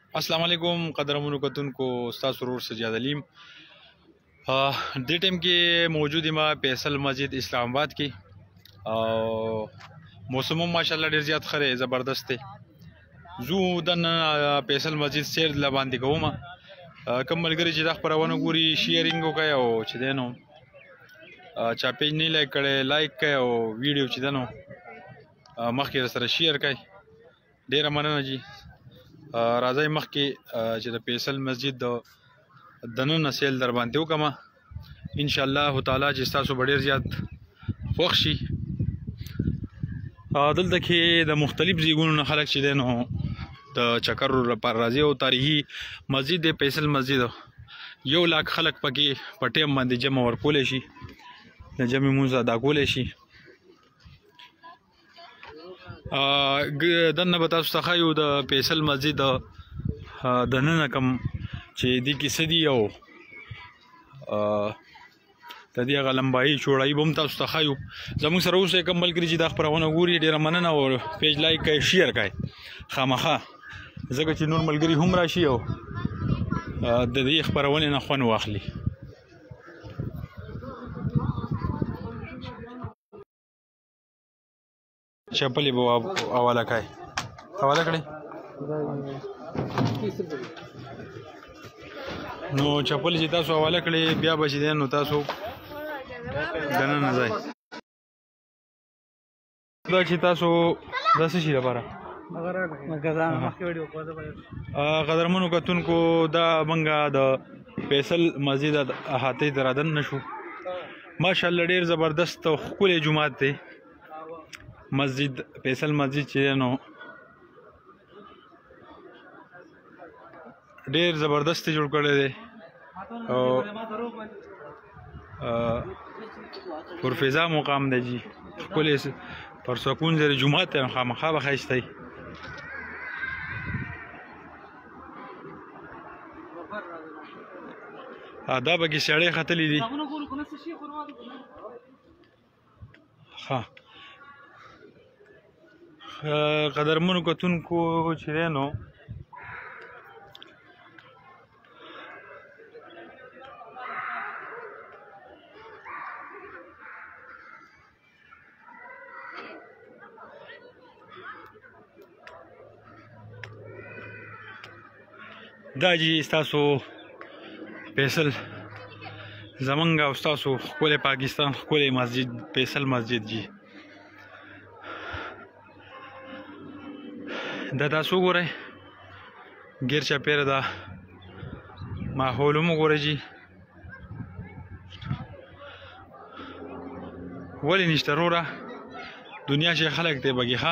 अस्सलाम वालेकुम कदरमन कतुनको उस्ताद सुरूर सजाद अलीम दे टाइम के मौजूद मा फैसल मस्जिद इस्लामाबाद की मौसम माशाल्लाह ډیر زیات خره زبردست دی زو دن فیصل مسجد سیر ل باندې کوم کوم ملګری چې د خبرونه ګوري شیرینګ وکړي او چې دینو چا پیج نه لایک کړي لایک کړي او ویډیو چې دینو مخکې سره شیر کړي ډیر مننه جی راځي مخکې چې د فیصل مسجد د نن سیل در باندې وکما ان شاء الله تعالی چې تاسو ډیر زیات خوښ شي دلته کې د مختلف ځایونو خلک چې دینو د چکر پر راځي او تاریخي مسجد د فیصل مسجد 1 لاک خلک پکې په ټیم باندې جمع ورکول شي د جمع مونږه ادا کول شي دنه به تاسو ته یو د فیصل مسجد د نن کم چې دی کې سدي او د دې غلمبای چوړای بم تاسو ته خایو زموږ سره اوسه کوم ملګری چې د خبرونه ګوري ډیر مننه او پیج لایک کوي شیر کوي خامخا زګه چې نور ملګری هم راشي او د دې خبرونه نه خون واخلي چپلی بو حواله کوي حواله کړی نو چپلی چې تاسو حواله کړی بیا به چې نو تاسو دنه نه ځای دا چې تاسو داسې شي لپاره قدرمنو کتونکو دا منګه د فیصل مسجد احاطې درادن نشو ماشاءالله ډیر زبردست او ښکلی جومات دی مسجد فیصل مسجد چې نو ډیر زبردست جوړ کړی دی او پر فضا مقام دی جی ښکلی پر سکون زیر جومات ته خامخا به ښایسته وي دا پکې سړی ختلی دي ښه قدرمنو کتونکو چې دی نو دا جی ستاسو فیصل زمونږ او ستاسو ښکلی پاکستان ښکلی مسجد فیصل مسجد جی دا تاسو ګورئ ګیر چاپیره دا ماحول هم وګورئ جی ولې نشته وروره دنیا چې خلک دی بګي ښه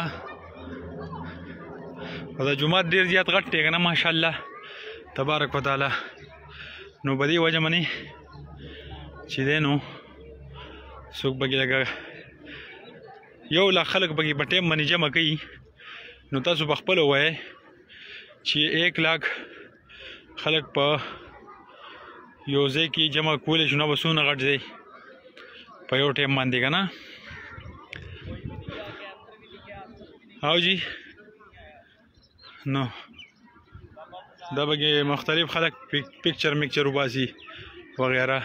او دا جومات ډېر زیات غټ دی که نه ماشاءالله تبارک وتعالی نو په دې وجه باندې چې دی نو څوک پکې لکه 1 لاک خلک پکې په ټیم باندې جمع کوي نو تاسو په خپله ووایئ چې 1 لاک خلک په یو ځای کې جمع کولی شو نه به څومره غټ ځای په یو ټیم باندې که نه او جی نو دا بګې مختلف خلک پکچر میکچر وباسي وغیره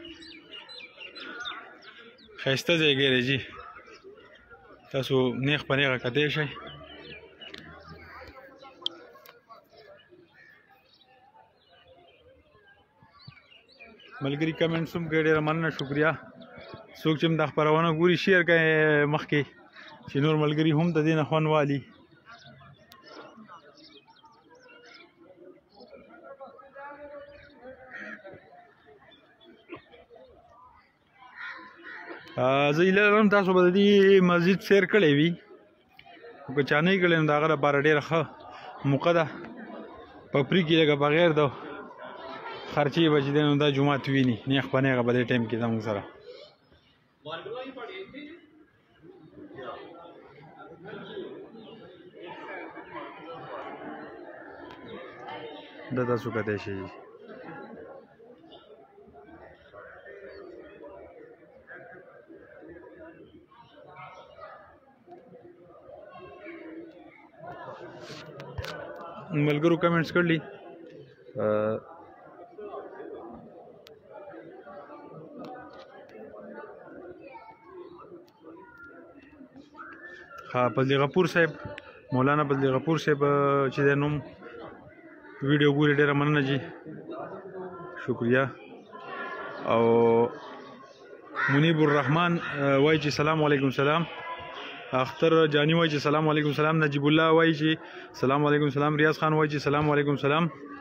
ښایسته ځای ګیری جي تاسو نیغ په نیغه کتی شئ ملګري کمنټس هم کوي ډېره مننه شکریا څوک چې هم دا خپرونه ګوري شیر کوي مخکې چې نور ملګري هم د دې نه خوند والي زه هیله لرم تاسو به د دې مسجد سیر کړی وي خو که چا نه یې کړی نو د هغه لپاره ډېره ښه موقع ده په فري کې لږه بغیر د خرچې به چې دی نو دا جومات ویني نیغ په نیغه په دې ټایم کې زموږ سره دا تاسو کتی شئ ملګرو کمنټس کړلی ها بدلی غفور صاحب مولانا بدلی غفور صاحب چې د نوم ویډیو ګوري ډیره مننه جی شکریا او منیب الرحمن وایي چې سلام علیکم سلام اختر جانی وایي چې سلام علیکم سلام نجیب الله وایي چې سلام علیکم سلام ریاض خان وایي چې سلام علیکم سلام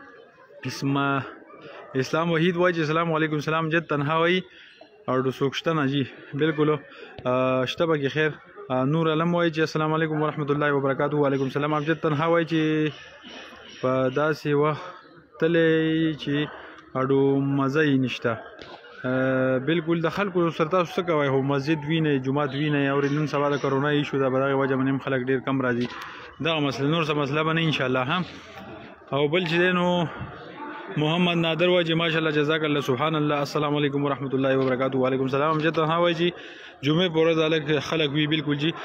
اسلام وحید وایي چې سلام علیکم سلام جد تنها وایي او څوک شته نه جی بالکل شته به کې خیر نور علم وایي چې السلام علیکم ورحمۃ اللہ وبرکاتہ وعلیکم السلام امجد تنها وایي چې په داسې وخت تللی چې اډو مزه یې نشته بالکل د خلکو سره تاسو څه کوئ خو مسجد وینئ جومات وینئ او نن سبا د کرونا ایشو ده په دغې وجه باندې هم خلک ډېر کم راځي دغه مسله نور څه مسله به نه انشاءالله هم او بل چې دی نو محمد نادر وایي چې ماشاءالله جزاک الله سبحان الله السلام علیکم ورحمۃ اللہ وبرکاتہ وعلیکم السلام امجد تنها وایي چې جمعې په ورځ خلک وي بالکل جی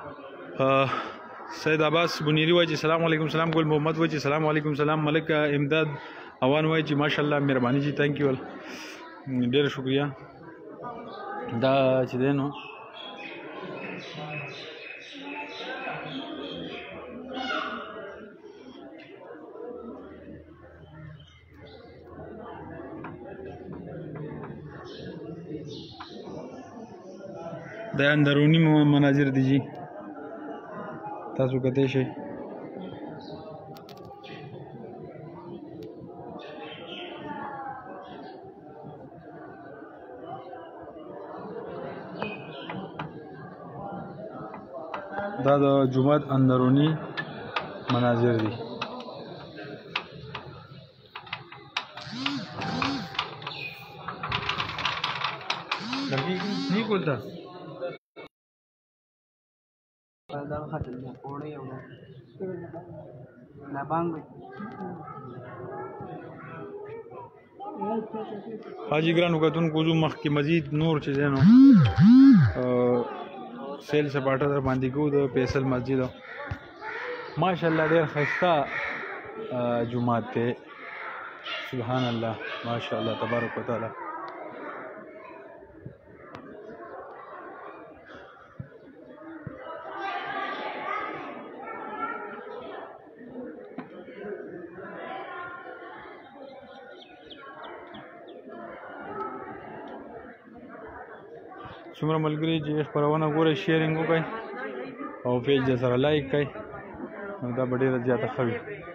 سید عباس بنیری وایي چې سلام علیکم سلام ګل محمد وایي چې سلام علیکم سلام ملک امداد اوان وایي چې ماشاءالله مهرباني جی تھینک یو ډېر شکریا دا چې دی نو دا اندرونی مناظر دي جی تاسو کته شي دا د جمعات اندرونی مناظر دي नहीं बोलता حاجی ګرانو کتونکو زو مخکې مزید نور چې دی نو سیل سپاټه در باندې کوو د فیصل مسجد ماشاءالله ډېر ښایسته جومات دی سبحان الله ماشاءالله تبارک وتعالی څومره ملګري چې خپرونه ګورئ شیرینګ وکړئ او پیج د سره لایک کړئ نو دا به ډېره زیاته ښه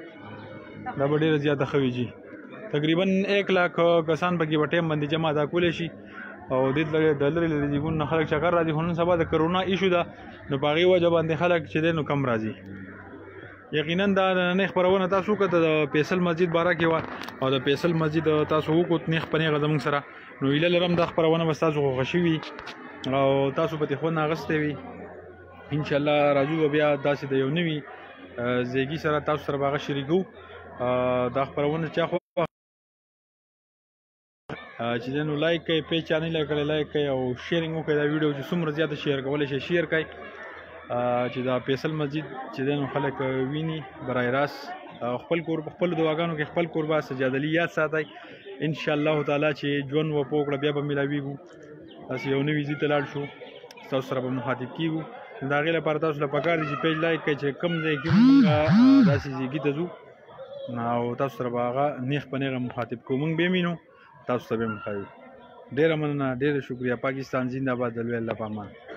وي جي تقریبا 1 लाख کسان پکې په ټایم باندې جمع دا کولی شي او دې د لرې لرې ځایونو نه خلک چکر راځي خو نن سبا د کرونا ایشو ده نو په هغې وجه باندې خلک چې دی نو کم راځي یقینا دا نننۍ خپرونه تاسو وکړه د فیصل مسجد باره کې وه او د فیصل مسجد تاسو وکړو نیغ په نیغه زموږ سره نو هیله لرم دا خپرونه به ستاسو خوښه شوي او تاسو به ترې خوند اخیستی وي انشاءالله راځو به بیا داسې د یو نوي زیږي سره تاسو سره به هغه شریکو دا خپرونه چا خو چې دی نو لایک کوئ پیج چا نه لایک کړی لایک کوئ او شیرینګ وکړئ دا ویډیو چې څومره زیاته شیر کولی شئ شیر کړئ چې دا فیصل مسجد چې دی نو خلک ویني برای راست خپل کور په خپلو دعاګانو کې خپل کور به سجادلي یاد ساتئ انشاءالله تعالی چې ژوند وپه وکړه بیا به میلاویږو تاسو یو نوي ځای ته لاړ شو تاسو سره به مخاطب کیږو د هغې لپاره تاسو له پکار دي چې پیج لایک کړئ چې کوم ځای کې مونږ داسې ځایګي ته ځو او تاسو سره به هغه نیغ په نیغه مخاطب کوو مونږ به یې وینو تاسو ته به یې مخایو ډېره مننه ډېره شکریه پاکستان زنده باد د لوی الله په امان